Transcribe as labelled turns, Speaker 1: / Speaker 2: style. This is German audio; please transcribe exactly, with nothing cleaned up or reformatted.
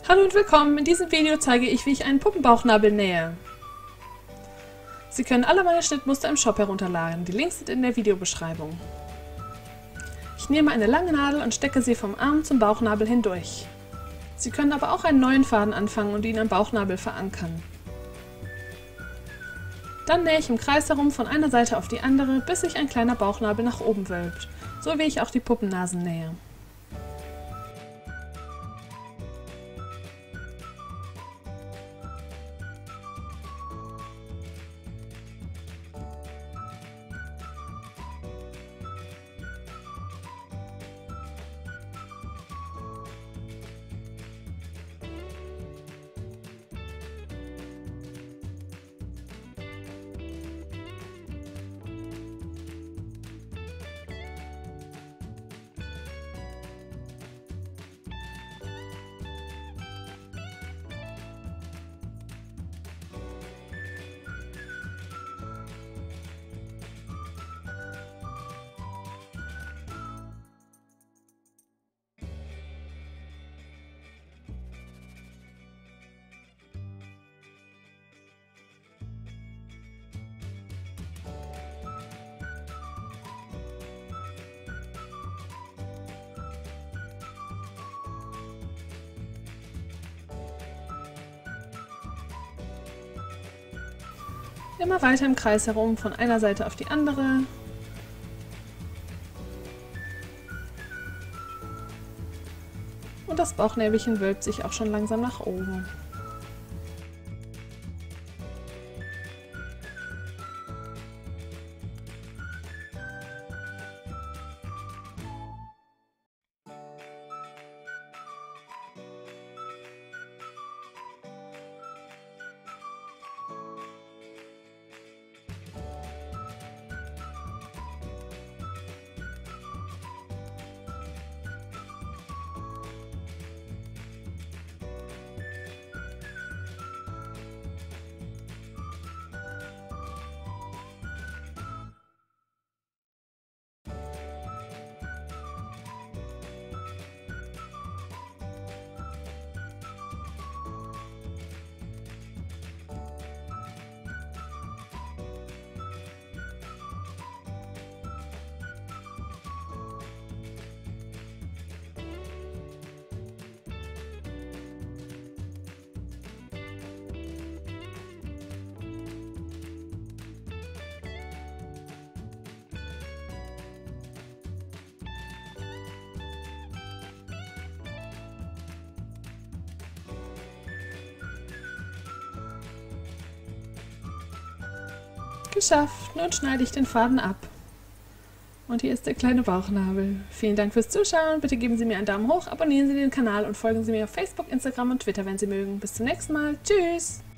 Speaker 1: Hallo und willkommen! In diesem Video zeige ich, wie ich einen Puppenbauchnabel nähe. Sie können alle meine Schnittmuster im Shop herunterladen. Die Links sind in der Videobeschreibung. Ich nehme eine lange Nadel und stecke sie vom Arm zum Bauchnabel hindurch. Sie können aber auch einen neuen Faden anfangen und ihn am Bauchnabel verankern. Dann nähe ich im Kreis herum von einer Seite auf die andere, bis sich ein kleiner Bauchnabel nach oben wölbt, so wie ich auch die Puppennasen nähe. Immer weiter im Kreis herum, von einer Seite auf die andere. Und das Bauchnäbelchen wölbt sich auch schon langsam nach oben. Geschafft! Nun schneide ich den Faden ab. Und hier ist der kleine Bauchnabel. Vielen Dank fürs Zuschauen. Bitte geben Sie mir einen Daumen hoch, abonnieren Sie den Kanal und folgen Sie mir auf Facebook, Instagram und Twitter, wenn Sie mögen. Bis zum nächsten Mal. Tschüss!